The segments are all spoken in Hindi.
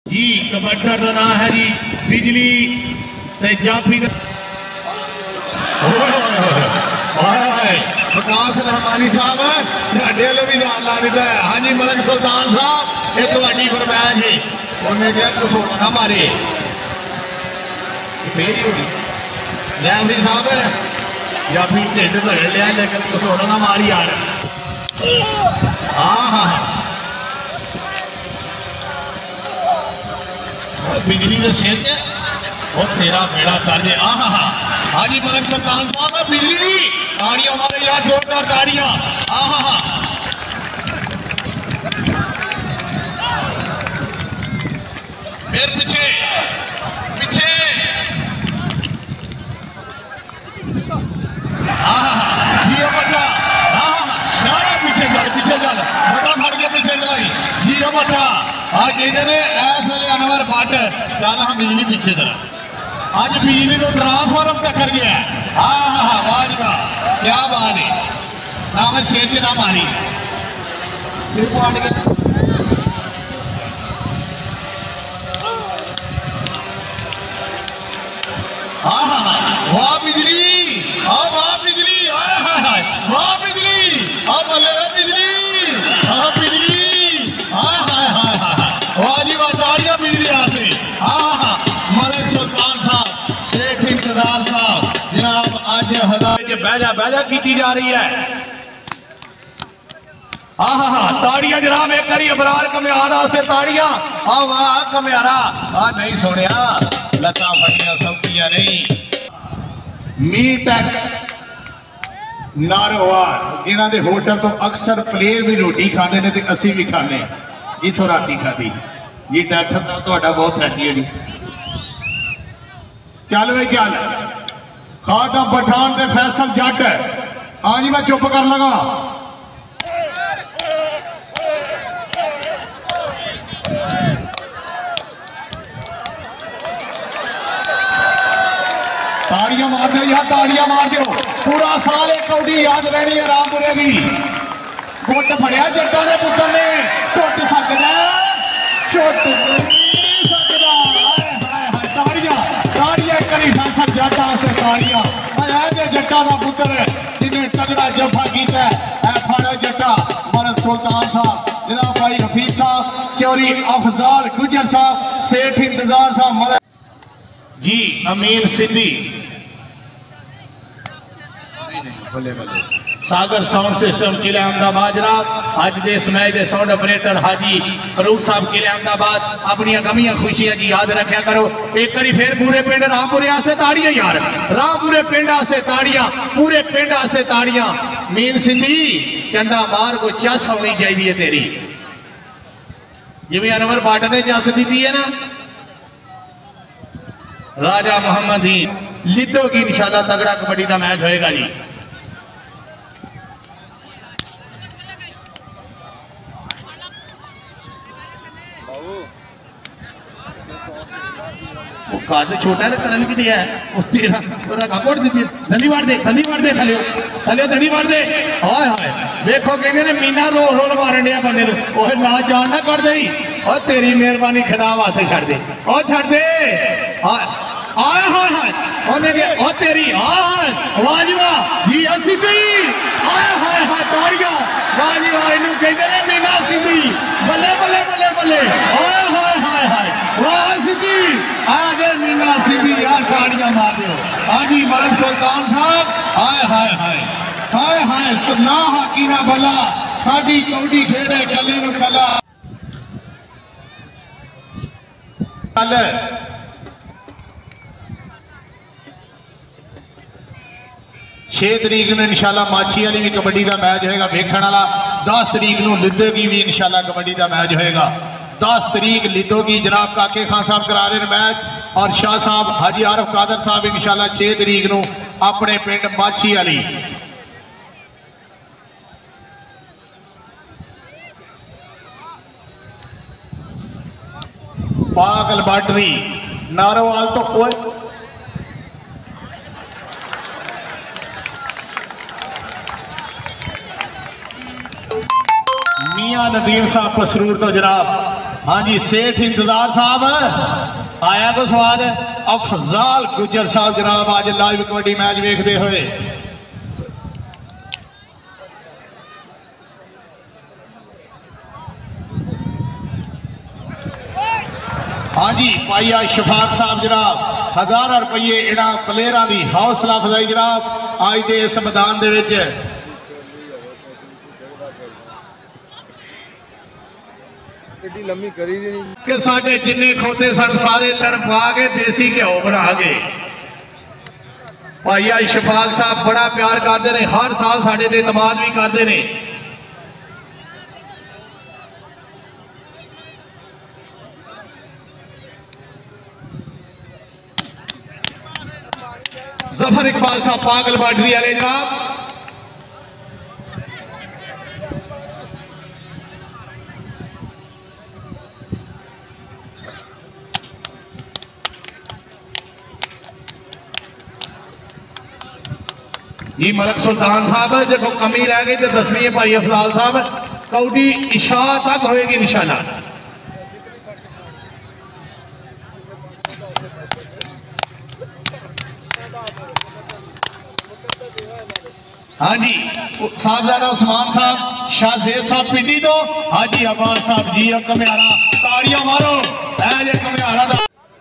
जी कबड्डर का नाम है जी बिजली ते जाफी विकास रहमानी साहब ढाडे भी ध्यान ला दिता है। हाँ जी मलक सुल्तान साहब एक वाडी फरमाया जी उन्हें क्या कसोड़ा ना मारे फिर ही होगी लैमरी साहब जाफी ढिड धड़ लिया लेकिन कसोड़ा ना मारी यार। हाँ हाँ बिजली के सिर और तेरा बेड़ा तर्ज। हाँ जी मलक सुल्तान साहब बिजली ताड़ियां हमारे यार जोरदार ताड़ियां। फिर पीछे पीछे जी बट्टा पीछे जा बड़ा फट के पीछे चलाई जी बट्टा आज इधर इस वे अनवर भट्ट चल हम बिजली पीछे जरा अज बिजली को ट्रांसफार्म टक्कर गया। वाह जी वाह क्या बात है ना मैं सिर च ना मारी सिर पाट गया। वाह बिजली वाह बिजली वाह बिजली बल्ले बिजली बिजली वाह जी वाह ताड़ियां बिजली आसे। मलक सुल्तान साहब सेठ इंतजार साहब जनाब अज हदायत बहजा की जा रही है। ताड़ियां जनाब एक बारी अबरार कम्यार वास्ते ताड़ियां। वाह कम्यारा नहीं सुनिया लत्तां फड़ियां सौखियां नहीं। मील टैक्स नारोवाल जिन्हों के होटल तो अक्सर प्लेयर भी रोटी खाते हैं तो असी भी खाने जिथों राती खाधी जी डॉक्टर साहब थोड़ा बहुत है जी। चल भाई चल खाटम पठान ते फैसल जट। हाँ जी मैं चुप कर लगा। ताड़ियां मार दो यार ताड़ियां मार दो पूरा साल एक कौड़ी याद रहनी है रामपुरे की। गुट फड़िया जट्टा ने पुत्र ने टुट सकता छुट सकता। ताड़ियां ताड़ियां करी फैसल जट वास्ते ताड़ियां जट्टा का पुत्र जिन्हें तगड़ा जफा किया है फड़ो जट्टा मलक सुल्तान साहब जनाब भाई हफीज साहब चौरी अफजाल गुजर साहब सेठ इंतजार साहब मलक जी अमीन सिद्धी सागर साउंड सिस्टम किले अहमदाबाद जनाब अज दे इस मैच के साउंड ऑपरेटर हाजी फरूक साहब किले अहमदाबाद अपनी गमियां खुशियां जी याद रखा करो। एक बारी फिर पूरे पिंड रामपुरे वास्ते ताड़ियां यार रामपुरे पिंड वास्ते ताड़ियां पूरे पिंड वास्ते ताड़ियां। मीन सिंधी चंडा मार को चस होनी चाहिए तेरी जिवें अनवर भट्ट ने चस दी है ना। राजा मोहम्मद लिद्दो की इंशाल्लाह तगड़ा कबड्डी का मैच होएगा जी। वो कद छोटा है करन की नहीं है वो तेरा काकोड़ दी धंधी वाड़ दे थले धंधी वाड़ दे। हाय हाय देखो कहते ने मीना रोल रोल मारन दिया बंदे ओह ना जान ना कर दे और तेरी मेहरबानी खराब हाथ छड़ दे और छड़ दे। हाय हाय हाय ओने के ओ तेरी हाय वाह जी वाह जी सिद्धी हाय हाय हाय ताड़ियां वाह जी वाह इनु कहते ने मीना सिद्धी बल्ले बल्ले बल्ले बल्ले हाय हाय हाय हाय वाह सिद्धी आगे मीना सिद्धी यार ताड़ियां मार दो। हाँ जी मलक सुल्तान साहब हाय हाय हाय हाय हाय ना हाकी ना भला साडी कौडी खेड़े कले नु कला 6 तरीक में इंशाल्लाह माछी वाली भी कबड्डी का मैच होएगा वेखण वाला। 10 तरीक को लिद्दो की भी इंशाल्लाह कबड्डी का मैच होएगा। 10 तरीक लिद्दो की जनाब काके खान साहब करा रहे हैं मैच और शाह साहब हाजी आरफ कादर साहब इंशाल्लाह 6 तरीक को अपने पिंड माछी वाली। पाक लबाटरी नारोवाल तो कोई मियां नदीम साहब पसरूर तो जनाब हाँ जी सेठ इंतजार साहब आया को स्वाद अफजाल गुजर साहब जनाब आज लाइव कबड्डी मैच देखते हुए। हाँ जी भाई शफाक साहब जनाब 1000 रुपये इनाम प्लेयरों की हौसला अफजाई जनाब आज के इस मैदान लम्मी करी कि साडे जिन्ने खोते सन सारे तड़पा के देसी घ्यो बना गए। भाई शफाक साहब बड़ा प्यार करते हैं, हर साल साडे ते एतमाद भी करते हैं। जफर इकबाल साहब पागल बाडरी वाले जनाब जी मलक सुल्तान साहब जो कमी रह गई तो दसनी है भाई अफजाल साहब कौडी इशा तक होएगी इंशाल्लाह। हाँ जी साहबजादा उस्मान साहब शाहजेब साहब पिंडी दो। हाँ जी अब्बास साहब जी कम्यारा ताड़ियां मारो ऐ कम्यारा दा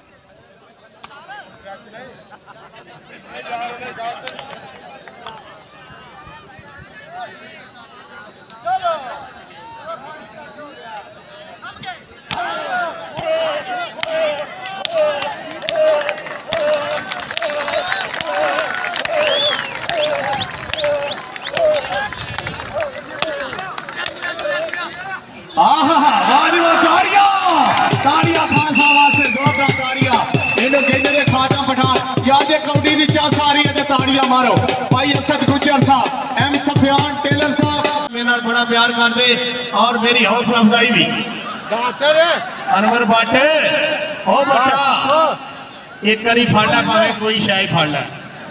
मारो भाई असद गुजर साहब एम सफियान टेलर साहब मेरे बड़ा प्यार करते और मेरी हौसला अफजाई भी अनवर भट्ट ओ बट्टा एक करी फड़ लै भावे कोई शायद फड़ लै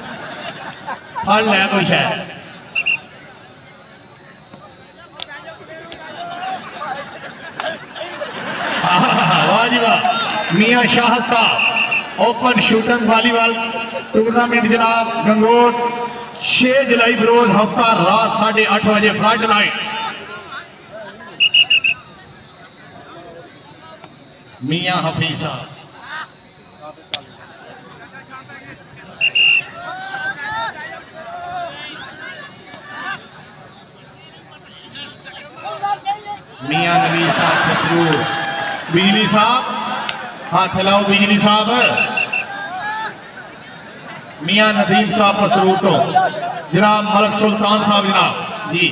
कोई शायद वाह जी वाह मियां शाह साहब ओपन शूटर वॉलीबॉल टूर्नामेंट जनाब गंगोट 6 जुलाई बरोज हफ्ता रात 8:30 बजे फ्लड लाइट मियां हफीज साहब मियां नवीर साहब मसरूर बिजली साहब हाथ लाओ बिजली साहब मियां नदीम साहब मसरूर तो जनाब मलक सुल्तान साहब जनाब जी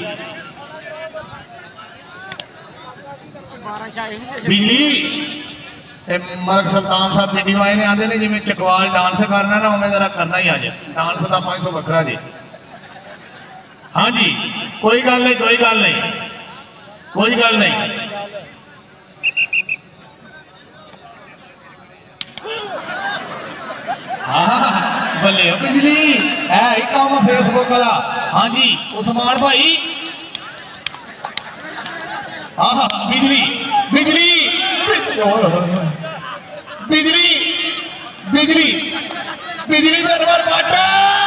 बिजली मलक सुल्तान साहब पिंडी आए ने आते जिमें चकवाल डांस करना ना उमें जरा करना ही आज डांस का 500 वखरा जी। हाँ जी कोई गल नहीं कोई गल नहीं कोई गल नहीं बल्ले बिजली है ही काम फेसबुक वाला। हाँ जी उस्मान भाई हाँ बिजली बिजली बिजली बिजली बिजली दरबार बाटा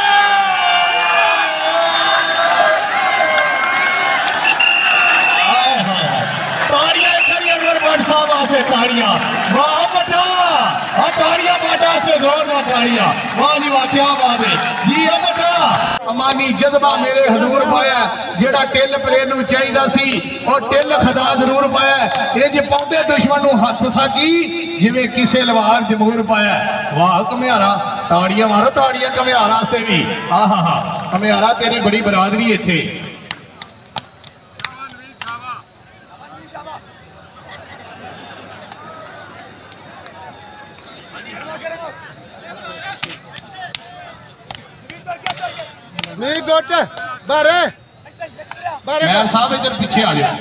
ताड़ियां अनवर भट्ट साहब वास्ते ताड़ियां वाह बटा ताड़ियां बाटा से जोरदार ताड़ियां वाह जी वाह क्या बात है जी बटा अमानी जज्बा मेरे हजूर पाया जेड़ा टिल प्लेयर नूं चाहीदा सी और टिल खदा जरूर पाया ये जे पाउंदे दुश्मन नूं हथ साकी जिवें किसे लवार जमूर पाया वाह कम्यारा ताड़ियां मारो ताड़ियां कम्यारा वास्ते भी हाँ हाँ हाँ कम्यारा तेरी बड़ी बरादरी इत्थे नहीं गोट बारे बारे मैर साहब इधर पीछे आ जाओ।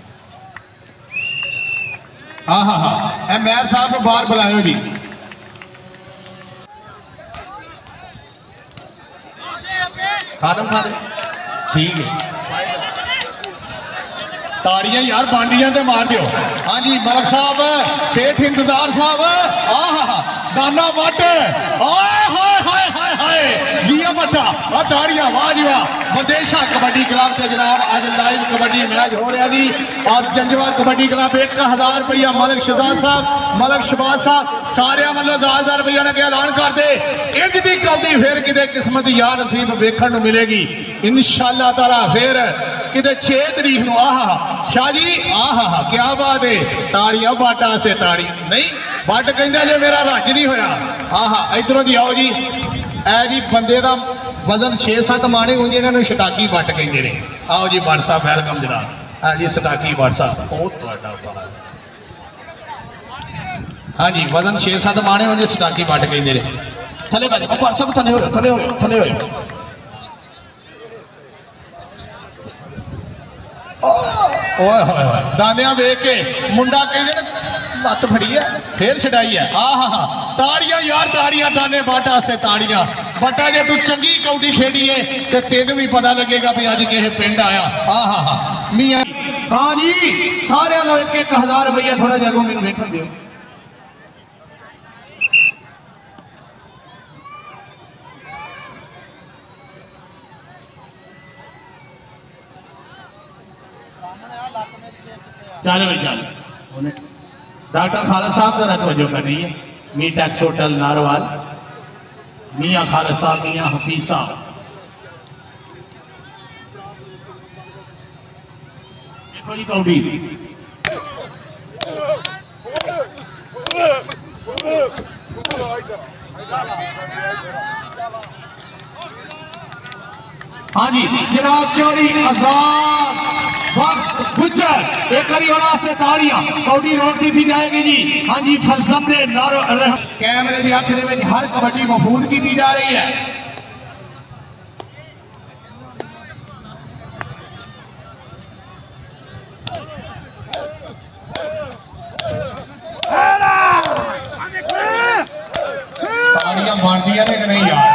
हाँ हाँ हाँ मैर साहब को बाहर बुलाओ जी। खादम खादम ठीक है ताड़ियां यार बांडियां ते मार दियो। हाँ जी मलक साहब, सेठ इंतजार साहब, आहा दाना वट, हाय हाय हाय हाय हाय जिया बट्टा, आ ताड़ियां वाह जी वाह। मदेशा कबड्डी क्लब के जनाब अज लाइव कबड्डी मैच हो रहा जी और जंजवा कबड्डी क्लब 1000 रुपया मलक शहजाद साहब, मलक शहबाज साहब सारे वालों 10,000 रुपया ने ऐलान कर दे। इंज दी कबड्डी फिर किते किस्मत या नसीब वेखण नूं मिलेगी इंशाअल्लाह ताला। फिर किते 6 तरीक नूं आहा शाह जी, आहा क्या बात है। ताड़ियां बट वास्ते ताड़ी नहीं बट कहंदा जे मेरा रज नहीं होया। आहा इधरों दी आओ जी, ऐ जी बंदे दा वजन 6-7 माने होंगे, इन्होंने छटाकी बट कहते हैं। आओ जी बट साहब वेलकम जनाब। हाँ जी छटाकी बट साहब बहुत बड़ा। हाँ जी वजन 6-7 माने होंगे, छटाकी बट कहते हैं। थले बट साहब थले हो थले हो थले हो। दानिया वेख के मुंडा कहते लत्त फड़ी है फिर छड़ाई है। आहा ताड़ियां यार ताड़ियां दाने बट वास्ते ताड़ियां। बटा जे तू चंगी कौडी खेडी है तो तेन भी पता लगेगा भी अज किसी पिंड आया। आहा मियां हाँ जी सारे लोग 1000 रुपया थोड़ा जगह मैंने वेखण दियो। चल भाई चल डॉक्टर खालिद साहब जरा तवज्जो करनी है। मी टैक्स होटल नारवाल, मियाँ खालिद साहब, मियाँ हफीज साहब। देखो जी कौडी हाँ जी जनाब चौड़ी आजाद वक्त गुजर एक बारी होना से ताड़ियां कौडी रोटी थी जाएगी जी। हाँ जी फलसफे नारो कैमरे की अख में हर कबड्डी महफूज की जा रही है। ताड़ियां मारती है कि नहीं यार।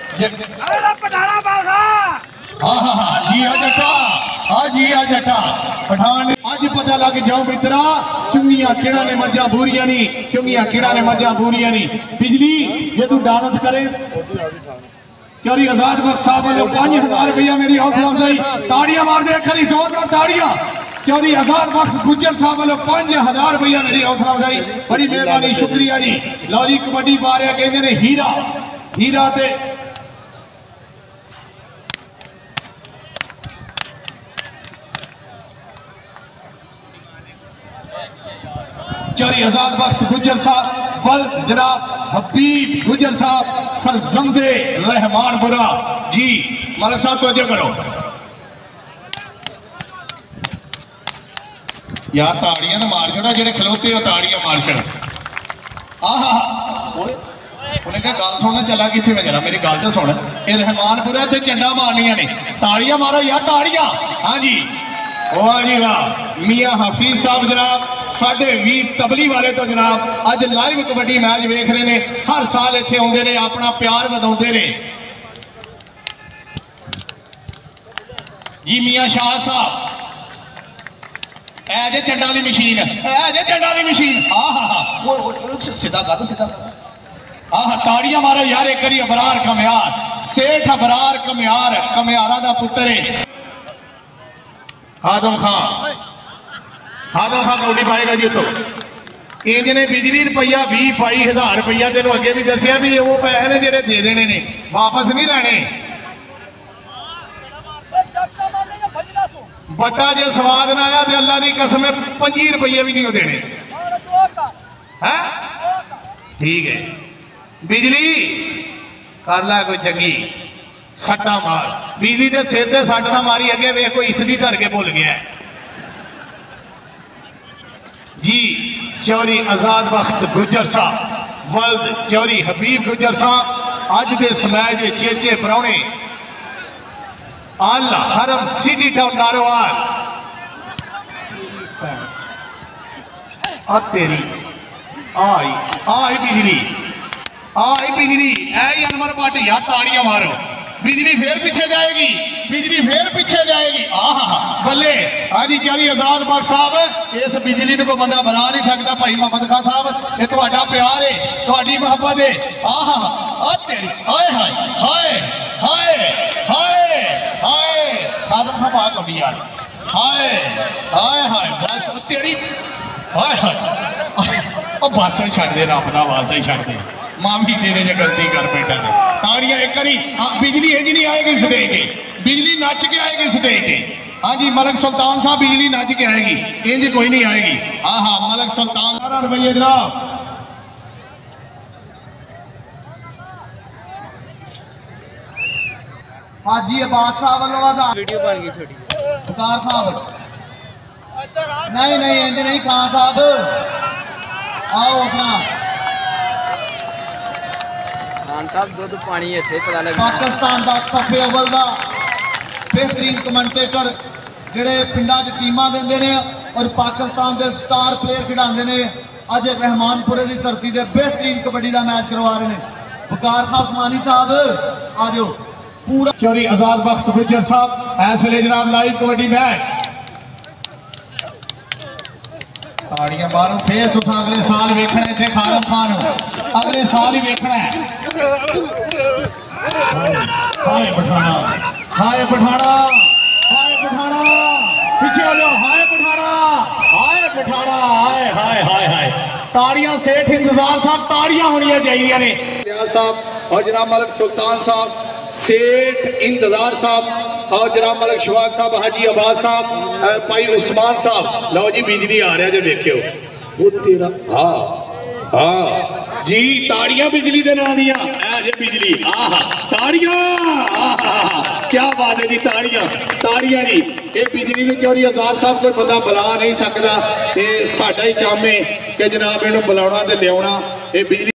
हाँ जी हाँ जट्टा, हाँ जी हाँ जट्टा पठान अज पता लग जाओ मित्रा चुंगियां किड़ा ने मज्जा बूरिया नहीं, चुंगियां किड़ा ने मज्जा बूरिया नहीं। बिजली ये तू डांस करे चौरी आजाद बख्श साहब वालों 5000 रुपया मेरी हौसला अफजाई। ताड़ियां मार दे खरी जोरदार ताड़ियां। चौरी आजाद बख्श गुज्जर साहब वालों 5000 रुपया मेरी हौसला अफजाई, बड़ी मेहरबानी शुक्रिया जी। लो जी कबड्डी पा रहे कहते ने हीरा हीरा ते चौरी आजाद बख्श गुज्जर साहब वल जनाब हबीब गुज्जर साहब फरजंदे रहमान बुरा जी। मलक साहब तवज्जो करो यार ताड़ियां ना मार छड़ा जेडे खलोते हो ताड़ियां मार छड़ा। आहा उन्हें क्या गल सुनना चला कि मैं जरा मेरी गल तो सुन ये रहमानपुरा ते झंडा मारनिया ने ताड़ियां मारो यार ताड़ियां। हाँ जी वाह जी वाह। मियाँ हफीज साहब जनाब साढ़े वीर तबली वाले तो जनाब अज लाइव कबड्डी मैच वेख रहे हैं। हर साल इत्थे आउंदे ने अपना प्यार वधाउंदे ने जी। मियाँ शाह साहब ऐजे चंडा दी मशीन, ऐजे चंडा दी मशीन। आहा सीधा कर सीधा कर। आहा ताड़ियां मारो यार एक करी अबरार कम्यार सेठ अबरार कम्यार कम्यारा दा पुत्र है आदम खान। आदम खान कौडी पाएगा जी। तो इन्हें बिजली रुपया 20-22 रुपया तेन अगे भी दसिया भी वो पैसे ने जेडे दे देने ने वापस नहीं लेने। बट्टा जे स्वाद ना आया तो अल्लाह की कसम 25 रुपये भी नहीं देने है। ठीक है बिजली कर ला कोई चंगी सट्टा मार। बिजली के सिर से सट ना मारी अगे वे कोई इसलिए धर के भुल गया जी। चौरी आजाद बख्श गुज्जर साहब वल्द चौरी हबीब गुज्जर साहब अज के समय के चेचे परौने अल हरम सिटी टाउन नारोवाल। तेरी आई बिजली आई बिजली ऐ अनवर भट्ट यार ताड़ियां मारो बिजली फिर पीछे जाएगी, बिजली फिर पीछे जाएगी। आहा बल्ले हाँ जी चौधरी आजाद बख्श साहब, इस बिजली को बंदा बना नहीं सकता। भाई मोहम्मद खान साहब ये तुहाडा प्यार है, तुहाडी मोहब्बत है। आहा आ तेरी हाय हाय हाय हाय हाय हाय खादम साहब आ कभी यार हाय हाय हाय बस तेरी हाय हाय ओ बस छड़ दे, रब दा वास्ता ही छड़ दे, माफी दे दे जो गलती कर बेटा ने। ताड़ियां एक करी। हाँ बिजली इंज नहीं आएगी स्टेज के, बिजली नच के आएगी स्टेज के। हाँ जी मलक सुल्तान साहब बिजली नच के आएगी, इंज कोई नहीं आएगी। हाँ हाँ मलक सुल्तान रुपये जनाब। हाजी अब्बास साहब वालों आजाद वीडियो बन गई छोटी। बुकार साहब नहीं नहीं इंज नहीं खान साहब आओ अपना खान साहब दुध पानी इत्थे पता लगना। पाकिस्तान का सफे अव्वल का बेहतरीन कमेंटेटर ਜਿਹੜੇ ਪਿੰਡਾਂ 'ਚ ਟੀਮਾਂ ਦਿੰਦੇ ਨੇ ਔਰ ਪਾਕਿਸਤਾਨ ਦੇ ਸਟਾਰ ਪਲੇਅਰ ਖਿਡਾਉਂਦੇ ਨੇ। ਅੱਜ ਰਹਿਮਾਨਪੁਰੇ ਦੀ ਧਰਤੀ ਤੇ ਬਿਹਤਰੀਨ ਕਬੱਡੀ ਦਾ ਮੈਚ ਕਰਵਾ ਰਹੇ ਨੇ। ਵਕਾਰ ਖਾਨ ਉਸਮਾਨੀ ਸਾਹਿਬ ਆ ਜਾਓ। पूरा चौधरी आजाद बख्श गुज्जर साहब इस वेले जनाब लाइव कबड्डी मैच। ताड़ियां मारो फिर तुसां अगले साल वेखना इत्थे खादम खान अगले साल ही वेखना है। हाय पठाना हाय पठाना हाय पठाना पीछे हो जाओ। हाय पठाना हाय पठाना हाय हाय हाय हाय। ताड़ियां सेठ इंतजार साहब ताड़ियां होनी चाहिए ने साहब और जनाब मलक सुल्तान साहब, सेठ इंतजार साहब और जनाब मलक शवाक साहब, हाजी अब्बास साहब, भाई उस्मान साहब। लो जी बिजली आ रहा जो देखियो वो तेरा। हाँ हाँ जी ताड़ियां बिजली दे नाम दियां ऐ जे बिजली। आहा ताड़ियां आहा क्या बात है जी। ताड़ियां ताड़ियां जी ये बिजली में चौधरी आजाद साहब कोई बंदा बुला नहीं सकता। ये साडा ही काम है कि जनाब इन्हू बुलाना ते लियाना। ये बिजली